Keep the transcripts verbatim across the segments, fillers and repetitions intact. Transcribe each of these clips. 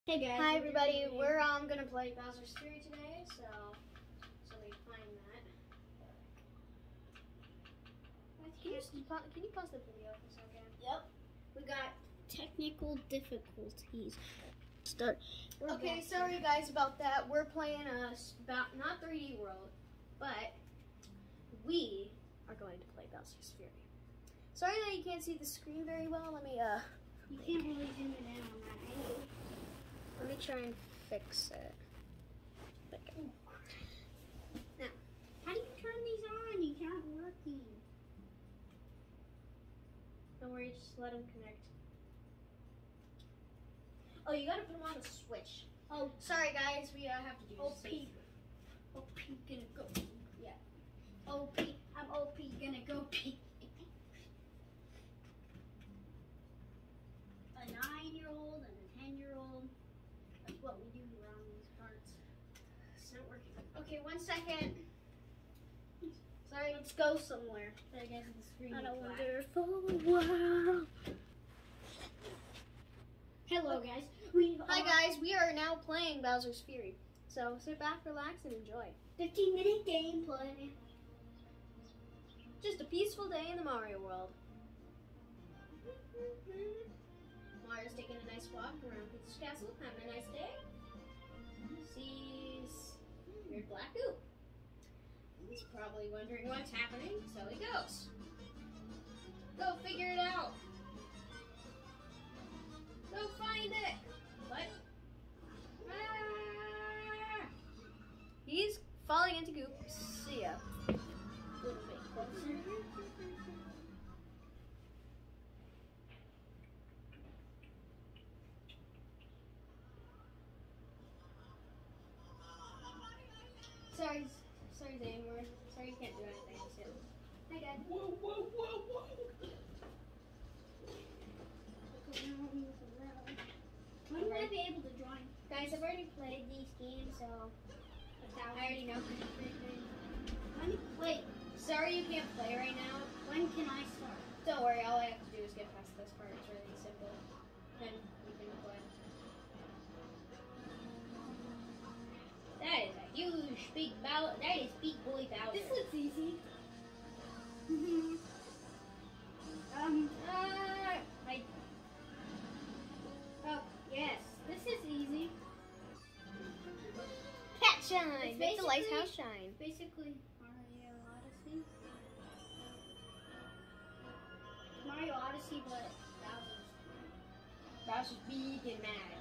Hey guys. Hi everybody. We're um gonna play Bowser's Fury today, so so we find that. Can you, just, can you pause the video for a second? Yep. We got technical difficulties. Start. We're okay, back. Sorry guys about that. We're playing a about not three D World, but we are going to play Bowser's Fury. Sorry that you can't see the screen very well. Let me uh. You can't really zoom it in on that angle. Let me try and fix it. Okay. Now, how do you turn these on? These aren't working. Don't worry, just let them connect. Oh, you gotta put them on the switch. Oh, sorry guys, we uh, have to do O this. P. O P gonna go. Yeah. O P. I'm O P gonna go P. A nine-year-old and a ten-year-old. That's what we do around these parts. It's not working. Okay, one second. Sorry. Let's go somewhere. I guess the screen. On a black. wonderful world. Hello, guys. We Hi, guys. We are now playing Bowser's Fury. So sit back, relax, and enjoy. fifteen minute gameplay. Just a peaceful day in the Mario world. Mario's taking a nice walk around Peach's castle, having a nice day. Sees weird black goop. He's probably wondering what's happening, so he goes. Go figure it out. Go find it. What? Ah! He's falling into goop. See ya. A little bit closer. Sorry, sorry, Zane. We're sorry you can't do anything. So. Hi, Dad. Whoa, whoa, whoa, whoa! When will I be able to join? Guys, I've already played these games, so I already know. When, wait, Sorry you can't play right now. when can I start? Don't worry, all I have to do is get past this part. It's really simple. Then you can play. That is a huge big bow. That is big boy Bowser. This looks easy. Mm-hmm. um, Ah, I, oh, yes, this is easy. Cat shine. It's Make the basically- lighthouse shine. Basically, Mario Odyssey. Mario Odyssey, but Bowser's. Bowser's big and mad.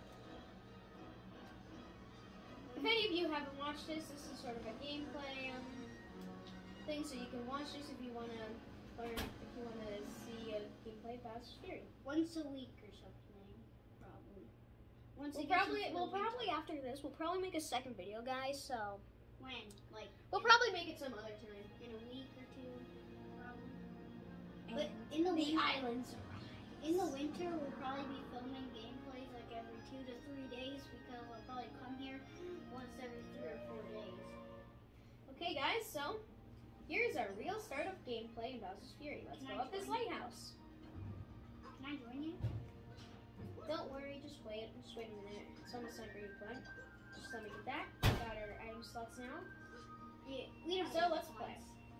If any of you haven't watched this, this is sort of a gameplay um, thing, so you can watch this if you want to learn, if you want to see a gameplay of Bowser's Fury. Once a week or something, probably. Once We'll it gets probably, into we'll the winter. probably after this, we'll probably make a second video, guys. So When? Like, we'll probably make it some other time. in a week or two, probably. And But in the, the winter, islands. in the winter, we'll probably be filming gameplays like every two to three days because I'll probably come here once every three or four days. Okay, guys. So here's our real start of gameplay in Bowser's Fury. Let's Can go I up this join you? lighthouse. Can I join you? Don't worry, just wait. Just wait a minute. It's almost time for you to play. Just let me get that. Got our item slots now. Yeah, we don't So need let's points. play.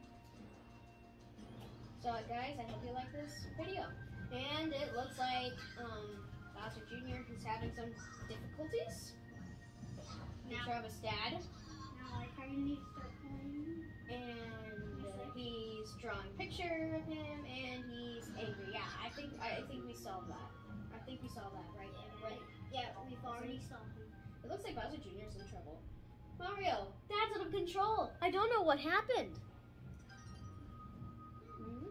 So guys, I hope you like this video. And it looks like um, Bowser Junior is having some difficulties. Now- Travis' dad. Now, like, how you need to start playing? And uh, he's drawing a picture of him, and he's angry. Yeah, I think I think we solved that. I think we solved that, right? Right. Yeah, we've already solved it. It looks like Bowser Junior is in trouble. Mario, Dad's out of control. I don't know what happened. Hmm?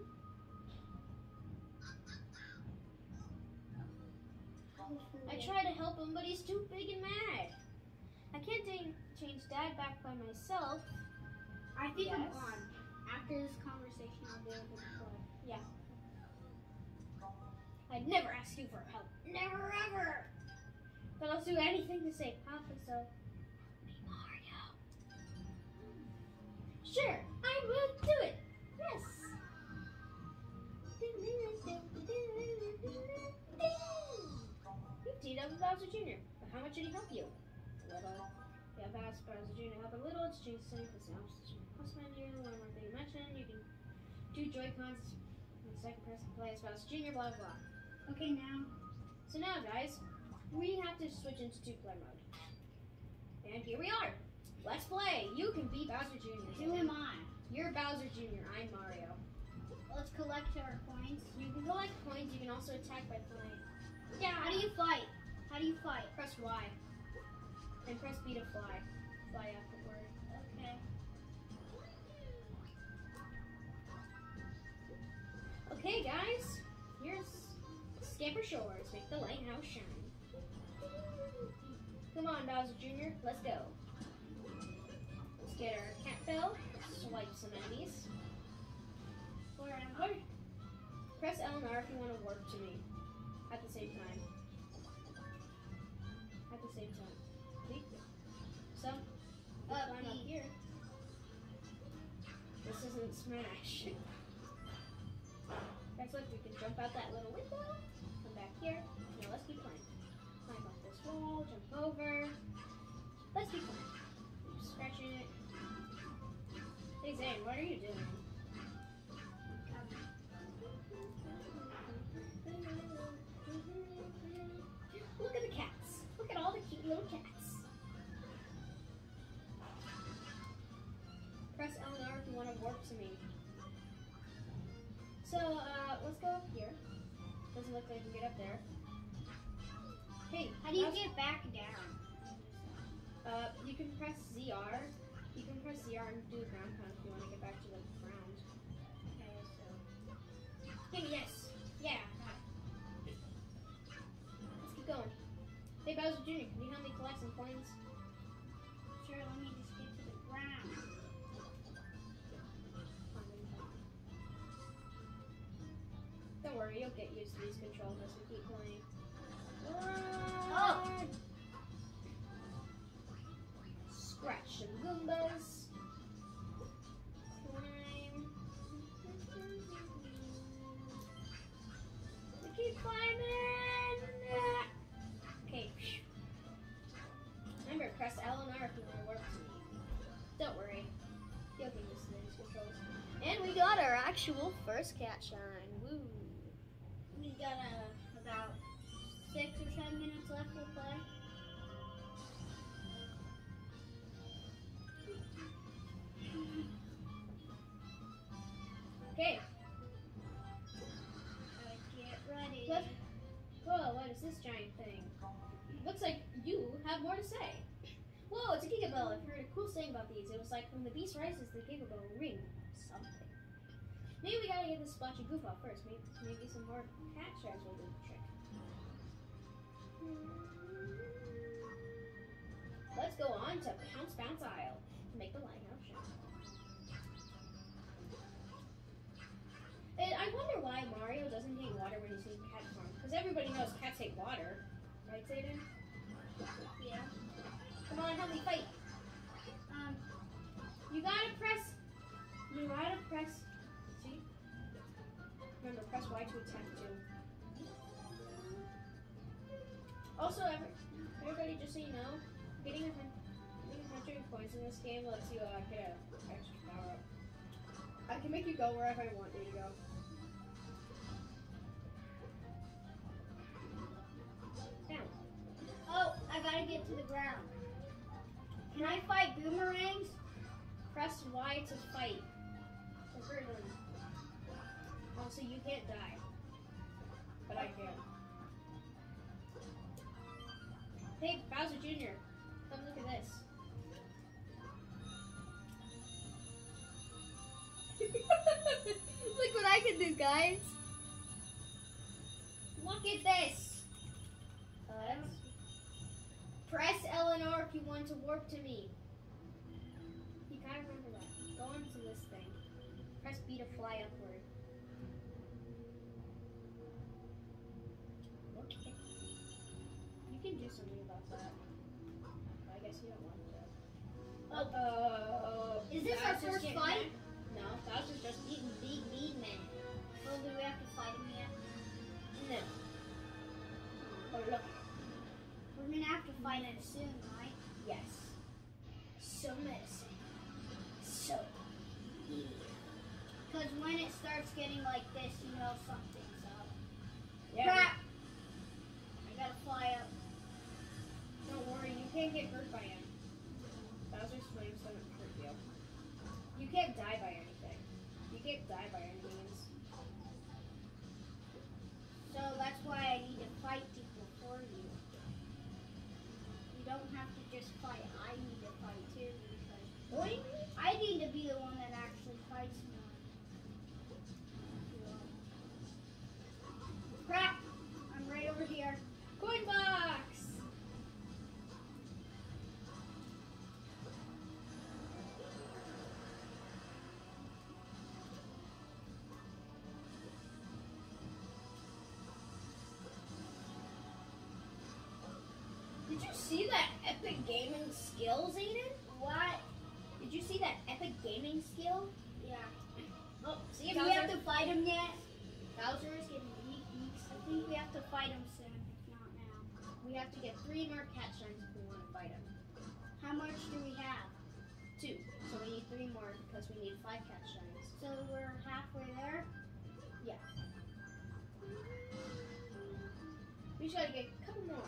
I try to help him, but he's too big and mad. I can't da- change Dad back by myself. I think Yes. I'm on. After this conversation, I'll be able to play. Yeah. I'd never ask you for help. Never ever. But I'll do anything to save Papa, so help me, Mario. Sure, I will do it. Yes. You've teamed up with Bowser Junior How much did he help you? A little. Yeah, Bowser Bowser Junior help a little. It's change the same for sounds. Plus menu. One more thing to mention. You can do Joy-Cons. And the second person play as Bowser Junior Blah blah blah. Okay, now. So now, guys, we have to switch into two-player mode. And here we are. Let's play. You can be Bowser Junior Who am I? You're Bowser Junior I'm Mario. Let's collect our coins. You can collect coins. You can also attack by flying. Yeah, how do you fight? How do you fight? Press Y. And press B to fly. Fly upward. Okay. Okay, guys. Here's Scamper Shores. Make the lighthouse shine. Come on, Bowser Junior Let's go. Let's get our cat bell. Swipe some enemies. Where am Or press L and R if you want to warp to me. At the same time. At the same time. See? So, Up, I'm up B. here. This isn't Smash. Guys, look, we can jump out that little window. Come back here. Now let's keep playing. Climb up this wall, jump over. Let's keep playing. Keep scratching it. Hey Zane, what are you doing? Look at the cats. Look at all the cute little cats. Press L and R if you want to warp to me. So, uh, let's go up here. Doesn't look like we can get up there. Hey, How do you Bowser- get back down? Uh, you can press Z R. You can press Z R and do a ground pound if you want to get back to the ground. Okay, so. Give me this. Yeah. Let's keep going. Hey, Bowser Junior, can you help me collect some coins? Sure, let me just get to the ground. Don't worry, you'll get used to these controls as we keep playing. Oh! Scratch some Goombas. Climb. We keep climbing. Okay. Remember, press L and R if you want to warp to me. Don't worry. You'll get used to these controls. And we got our actual first cat shine. Woo. We got uh, about six or seven minutes left to play. Okay. Alright, get ready. What? Whoa, what is this giant thing? Looks like you have more to say. Whoa, it's a Gigabell. I've heard a cool saying about these. It was like, when the beast rises, the Gigabell will ring something. Maybe we gotta get this splotchy goof off first. Maybe, maybe some more cat shards will do the trick. Let's go on to Pounce Bounce Isle to make the lighthouse shine. And I wonder why Mario doesn't hate water when he's in cat form. Because everybody knows cats hate water. Right, Zayden? Yeah. Come on, help me fight. Um, You gotta press. You gotta press. See? Remember, press Y to attack too. Also, every, everybody, just so you know, getting a hun- getting one hundred points in this game lets you uh, get an extra power up. I can make you go wherever I want you to go. Down. oh, I gotta get to the ground. Can I fight boomerangs? Press Y to fight. To hurt them. Also, you can't die. But I can. Hey, Bowser Junior, come look at this. Look what I can do, guys. Look at this. Uh, that's- press L and R if you want to warp to me. You gotta remember that. Go into this thing. Press B to fly upward. Okay. You can do something about that. I guess you don't want to. Oh. Oh. Is this our Bowser's first getting fight? mad. No, Bowser's just eating big mean man. Oh, do we have to fight him yet? No. Oh, look. We're gonna have to fight it soon, right? Yes. So menacing. So evil. Because when it starts getting like this, you know something's up. Yeah. Crap! I gotta fly up. Don't worry, you can't get hurt by him. Bowser's flames don't hurt you. You can't die by anything. You can't die by any means. So that's why I need to fight people for you. You don't have to just fight. I need to fight too because Boing. I need to be the one that actually fights more. Crap! I'm right over here. Coin box! Did you see that epic gaming skill, Zayden? What? Did you see that epic gaming skill? Yeah. Oh, see if Do we have to fight him yet? Bowser is getting weak, weak. I think we have to fight him soon, if not now. We have to get three more cat shines if we want to fight him. How much do we have? Two. So we need three more because we need five cat shines. So we're halfway there? Yeah. We just gotta get a couple more.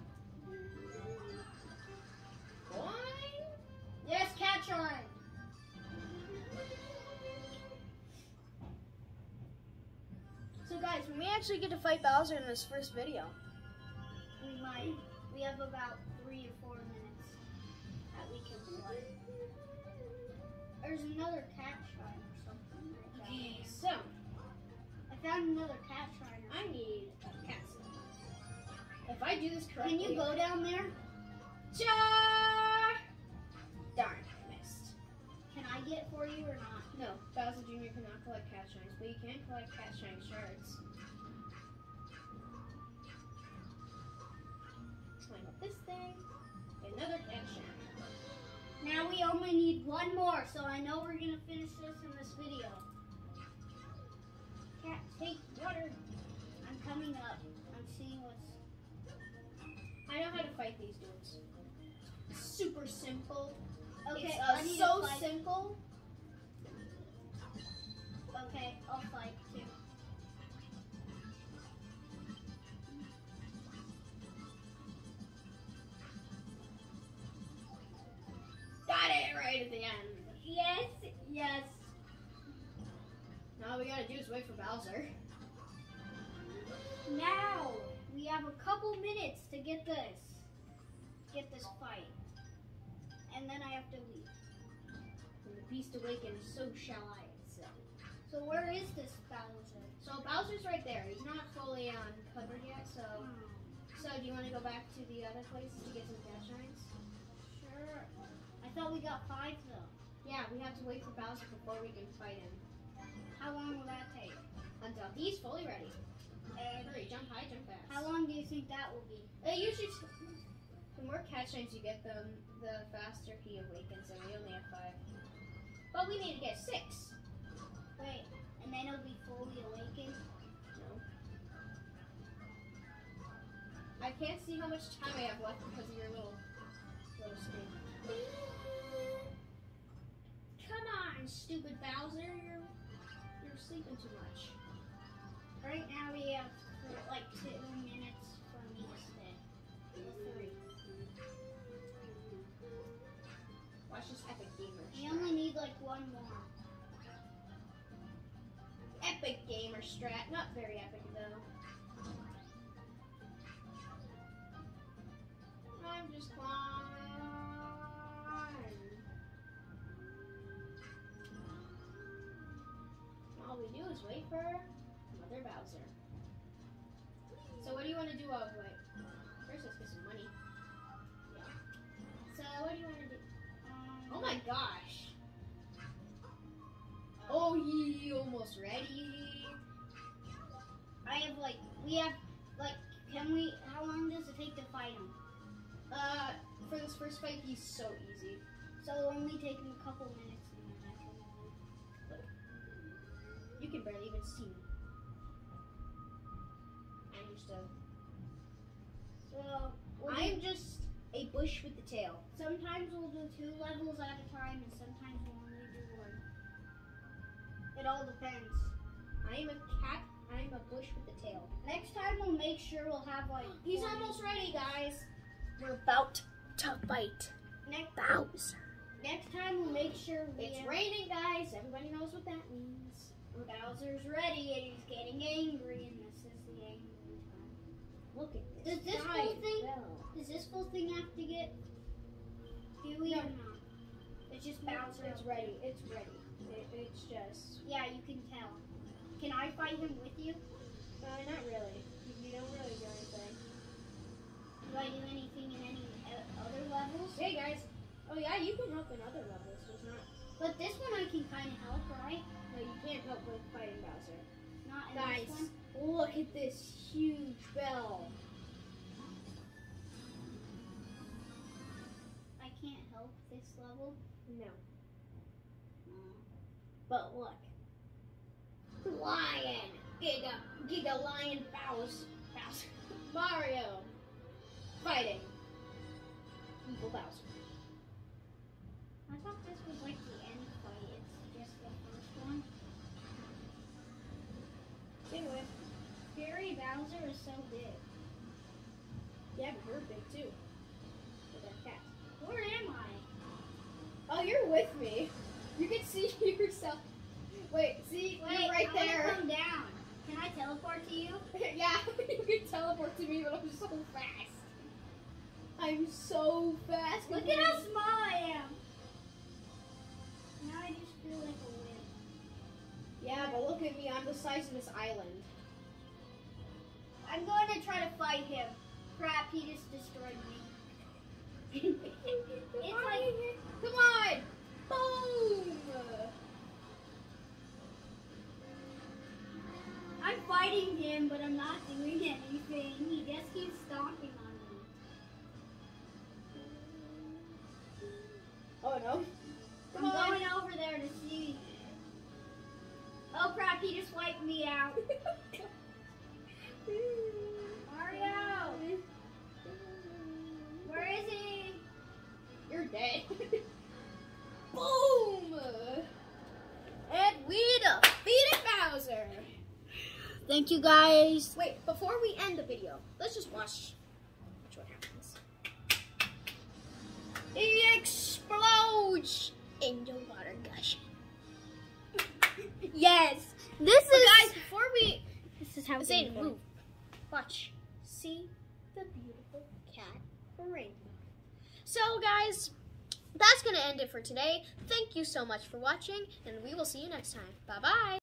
Boing! Yes, catch on! So guys, when we actually get to fight Bowser in this first video. We might. We have about three or four minutes that we can play. There's another cat shrine or something like that. Okay, so I found another cat shrine. I need a cat suit. If I do this correctly. Can you go down there? Ja! Darn, I missed. Can I get for you or not? No, Bowser Junior cannot collect cat shines, but you can collect cat shine shards. Climb up this thing. Another cat shine. Now we only need one more, so I know we're gonna finish this in this video. Cat, take water. I'm coming up. I'm seeing what's. I know how to fight these dudes. Super simple. Okay, It's, uh, I need so to fight. simple. Okay, I'll fight too. Got it right at the end. Yes, yes. Now all we gotta do is wait for Bowser. Now we have a couple minutes to get this, get this fight, and then I have to leave. When the beast awakens, so shall I, it said. So where is this Bowser? So Bowser's right there. He's not fully uncovered yet, so Oh, so do you want to go back to the other places to get some cat shines? sure. I thought we got five though. Yeah, we have to wait for Bowser before we can fight him. How long will that take? Until he's fully ready. And Hurry, jump high, jump fast. how long do you think that will be? It usually, t- the more cat shines you get, the, the faster he awakens, and we only have five. But we need to get six. Wait, and then it'll be fully awakened? No. I can't see how much time I have left because of your little, little screen. Come on, stupid Bowser, you're, you're sleeping too much. Right now we have like two minutes for me to stay. Or three. Watch this epic gamer We strat. only need like one more. Epic gamer strat, not very epic though. I'm just climbing. All we do is wait for Mother Bowser. So what do you want to do while we wait? First, let's get some money. Yeah. So what do you want to do? Um, Oh my gosh. Oh, he almost ready. I have like, we have like, can we, how long does it take to fight him? Uh, for this first fight, he's so easy. So it'll only take him a couple minutes. And then I can leave. You can barely even see me. I'm just a... So We'll do- I'm just a bush with the tail. Sometimes we'll do two levels at a time, and sometimes we'll only do one. It all depends. I am a cat. I am a bush with the tail. Next time we'll make sure we'll have like. He's forty almost ready, guys. We're about to fight Next, Bowser. next time we'll make sure we. It's have- raining, guys. Everybody knows what that means. Bowser's ready and he's getting angry, and this is the angry time. Look at this. Does this giant whole thing- bell. Does this full thing have to get Huey No. or not? It's just No, Bowser. it's ready. It's ready. It, it's just. Yeah, you can tell. Can I fight him with you? Uh, not really. You, you don't really do anything. Do I do anything in any uh, other levels? Hey, guys. Oh, yeah, you can help in other levels. There's not. But this one I can kind of help, right? No, you can't help with fighting Bowser. Not in Guys, this one. look at this huge bell. I can't help this level. No. Mm. But look. Lion! Giga, Giga Lion Bowser. Bowser. Mario. Fighting. Evil Bowser. I thought this was like the end fight. It's just the first one. Anyway. Fury Bowser is so big. Yeah, but we're big too. With our cats. Where am I? Oh, you're with me. You can see yourself. Wait, see? Wait, you're right I wanna there. come down. Can I teleport to you? Yeah, you can teleport to me, but I'm so fast. I'm so fast. Look at how small I am. Now I just feel like a wimp. Yeah, but look at me. I'm the size of this island. I'm going to try to fight him. Crap, he just destroyed me. It's like, Come on! Boom! I'm fighting him, but I'm not doing anything. He just keeps stomping on me. Oh no. I'm Come on. going over there to see. Oh crap, he just wiped me out. Mario! Where is he? You're dead. Boom! And we defeated Bowser. Thank you guys. Wait, before we end the video, let's just watch, watch what happens. He explodes into water gushing. Yes. This But is guys, before we This is how say things move, work. watch, see the beautiful cat rainbow. So guys, that's gonna end it for today. Thank you so much for watching, and we will see you next time. Bye bye.